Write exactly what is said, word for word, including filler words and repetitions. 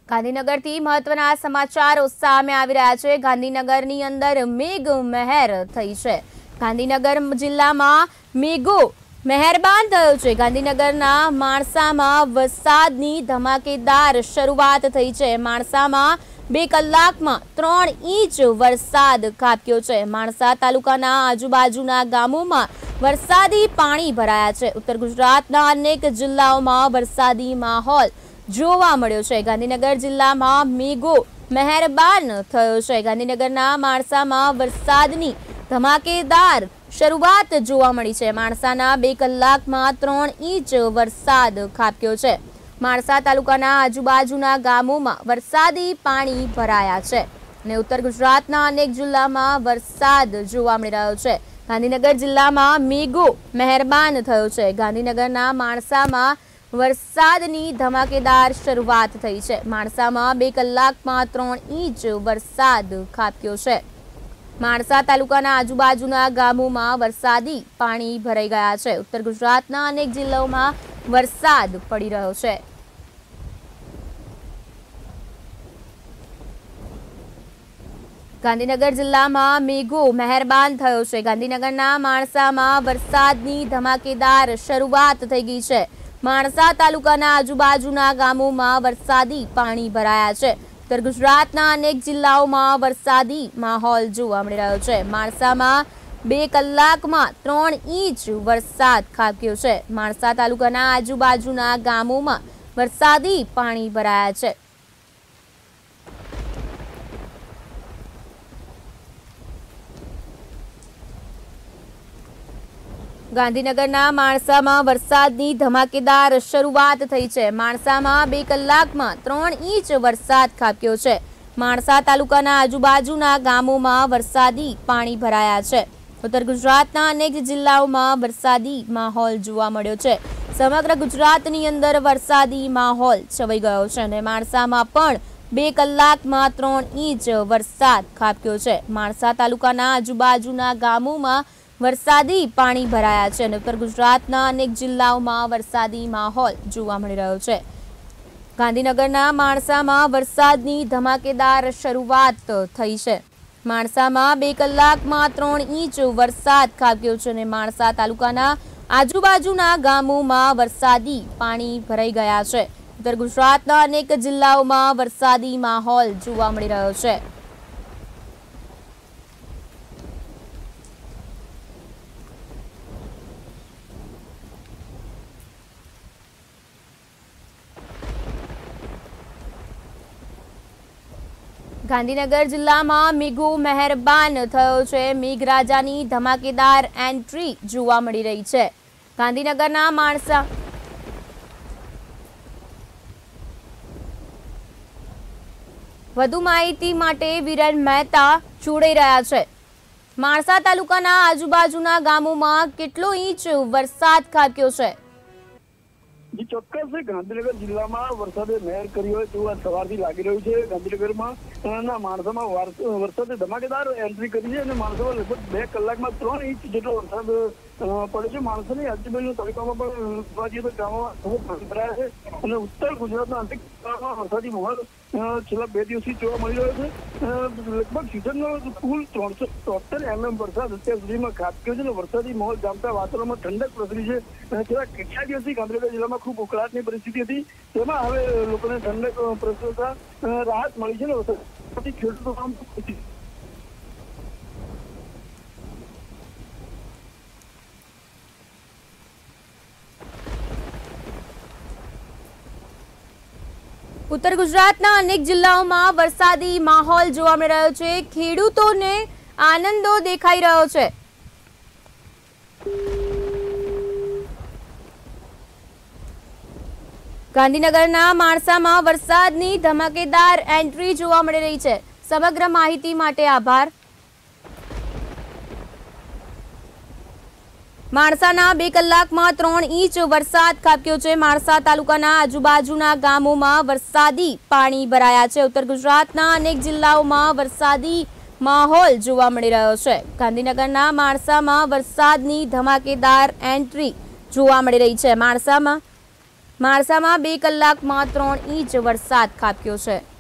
ગાંધીનગરથી મહત્વના સમાચારો સામે આવી રહ્યા છે। ગાંધીનગરની અંદર મેઘ મહેર થઈ છે। ગાંધીનગર જિલ્લામાં મેઘો મહેરબાન થયો છે। ગાંધીનગરના માણસામાં વરસાદની ધમાકેદાર શરૂઆત થઈ છે। માણસામાં બે કલાકમાં ત્રણ ઇંચ વરસાદ ખાબક્યો છે। માણસા તાલુકાના આજુબાજુના ગામોમાં વરસાદી પાણી ભરાયા છે। ઉત્તર ગુજરાતના અનેક જિલ્લાઓમાં વરસાદી માહોલ જોવા મળ્યો છે। ગાંધીનગર જિલ્લામાં મેઘો મહેરબાન થયો છે। ગાંધીનગરના માણસામાં વરસાદની ધમાકેદાર શરૂઆત જોવા મળી છે। માણસાના બે કલાકમાં ત્રણ ઇંચ વરસાદ ખાબક્યો છે। માણસા તાલુકાના આજુબાજુના ગામોમાં વરસાદી પાણી ભરાયા છે અને ઉત્તર ગુજરાતના અનેક જિલ્લામાં વરસાદ જોવા મળી રહ્યો છે। ગાંધીનગર જિલ્લામાં મેઘો મહેરબાન થયો છે। ગાંધીનગરના માણસામાં વરસાદની ધમાકેદાર શરૂઆત થઈ છે। માણસામાં બે કલાકમાં ત્રણ ઇંચ વરસાદ ખાબક્યો છે। માણસા તાલુકાના આજુબાજુના ગામોમાં વરસાદી પાણી ભરાઈ ગયા છે। ઉત્તર ગુજરાતના અનેક જિલ્લાઓમાં વરસાદ પડી રહ્યો છે। ગાંધીનગર જિલ્લામાં મેઘો મહેરબાન થયો છે। ગાંધીનગરના માણસામાં વરસાદની ધમાકેદાર શરૂઆત થઈ ગઈ છે। માણસા તાલુકાના આજુબાજુના ગામોમાં વરસાદી પાણી ભરાયા છે। ઉત્તર ગુજરાતના અનેક જિલ્લાઓમાં વરસાદી માહોલ જોવા મળી રહ્યો છે। માણસામાં બે કલાકમાં ત્રણ ઇંચ વરસાદ ખાબક્યો છે। માણસા તાલુકાના આજુબાજુના ગામોમાં વરસાદી પાણી ભરાયા છે। ગાંધીનગરના માણસામાં વરસાદની ધમાકેદાર શરૂઆત થઈ છે। માણસામાં બે કલાકમાં ત્રણ ઇંચ વરસાદ ખાબક્યો છે। માણસા તાલુકાના આજુબાજુના ગામોમાં વરસાદી પાણી ભરાયા છે। ઉત્તર ગુજરાતના અનેક જિલ્લાઓમાં વરસાદી માહોલ જોવા મળ્યો છે। સમગ્ર ગુજરાતની અંદર વરસાદી માહોલ છવાઈ ગયો છે અને માણસામાં પણ બે કલાકમાં ત્રણ ઇંચ વરસાદ ખાબક્યો છે। માણસા તાલુકાના આજુબાજુના ગામોમાં વરસાદી પાણી ભરાયા છે અને ઉત્તર ગુજરાતના અનેક જિલ્લાઓમાં વરસાદી માહોલ જોવા મળી રહ્યો છે। ગાંધીનગરના માણસામાં વરસાદની ધમાકેદાર શરૂઆત થઈ છે। માણસામાં બે કલાકમાં ત્રણ ઇંચ વરસાદ ખાબક્યો છે અને માણસા તાલુકાના આજુબાજુના ગામોમાં વરસાદી પાણી ભરાઈ ગયા છે। ઉત્તર ગુજરાતના અનેક જિલ્લાઓમાં વરસાદી માહોલ જોવા મળી રહ્યો છે। ગાંધીનગર જિલ્લામાં મેઘો મહેરબાન થયો છે। મેઘરાજાની ધમાકેદાર એન્ટ્રી જોવા મળી રહી છે। ગાંધીનગરના માણસા વધુ માહિતી માટે વિરેન મહેતા જોડાઈ રહ્યા છે। માણસા તાલુકાના આજુબાજુના ગામોમાં કેટલો ઇંચ વરસાદ ખાબક્યો છે? जी ચોક્કસ ગાંધીનગર જિલ્લામાં વરસાદે મહેર કરી હોય તેવું સવારથી લાગી રહ્યું છે। ગાંધીનગરમાં માણસામાં વરસાદે ધમાકેદાર એન્ટ્રી કરી છે અને માણસામાં લગભગ બે કલાકમાં ત્રણ ઇંચ જેટલો વરસાદ પડ્યો છે। માણસાની આજુબાજુ તાલુકામાં પણ જોવા જઈએ તો ગામમાં પાણી ભરાયા છે અને ઉત્તર ગુજરાતના અનેક જિલ્લામાં વરસાદી માહોલ છેલ્લા બે દિવસથી જોવા મળી રહ્યો છે। લગભગ સિઝનનો કુલ ત્રણસો તોતેર એમએમ વરસાદ અત્યાર સુધીમાં ખાબક્યો છે અને વરસાદી માહોલ જામતા વાતાવરણમાં ઠંડક પ્રસરી છે। છેલ્લા કેટલા દિવસથી ગાંધીનગર જિલ્લામાં ખૂબ ઉકળાટની પરિસ્થિતિ હતી, તેમાં હવે લોકોને ઠંડક પ્રસરતા રાહત મળી છે ને વરસાદથી ખેડૂતો કામ ઉત્તર ગુજરાતના અનેક જિલ્લાઓમાં વરસાદી માહોલ જોવા મળી રહ્યો છે। ખેડૂતોને આનંદો દેખાઈ રહ્યો છે। ગાંધીનગરના માણસામાં વરસાદની ધમાકેદાર એન્ટ્રી જોવા મળી રહી છે। સમગ્ર માહિતી માટે આભાર। માણસાના બે કલાકમાં ત્રણ ઇંચ વરસાદ ખાબક્યો છે। માણસા તાલુકાના આજુબાજુના ગામોમાં વરસાદી પાણી ભરાયા છે। ઉત્તર ગુજરાતના અનેક જિલ્લાઓમાં વરસાદી માહોલ જોવા મળી રહ્યો છે। ગાંધીનગરના માણસામાં વરસાદની ધમાકેદાર એન્ટ્રી જોવા મળી રહી છે। માણસામાં માણસામાં બે કલાકમાં ત્રણ ઇંચ વરસાદ ખાબક્યો છે।